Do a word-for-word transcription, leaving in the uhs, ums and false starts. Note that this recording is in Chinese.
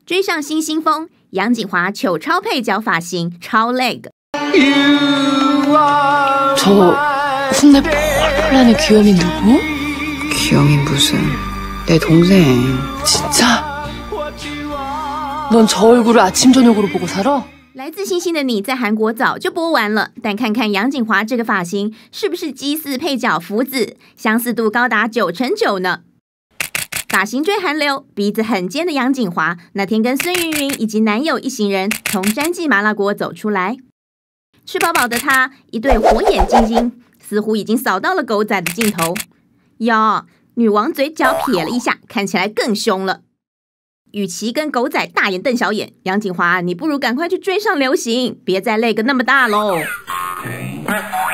追上新兴风，杨谨华糗超配角发型超 leg。 저 흉내 펄펄나는 귀염이 누구? 귀염이 무슨 내 동생. 진짜? 넌 저 얼굴을 아침 저녁으로 보고 살아? 来自星星的你在韩国早就播完了，但看看杨谨华这个发型，是不是姬似配角福子？相似度高达九成九呢。发型追韩流，鼻子很尖的杨谨华，那天跟孙芸芸以及男友一行人从詹记麻辣锅走出来，吃饱饱的他，一对火眼金睛，似乎已经扫到了狗仔的镜头。哟，女王嘴角撇了一下，看起来更凶了。与其跟狗仔大眼瞪小眼，杨谨华，你不如赶快去追上流行，别再累个那么大喽。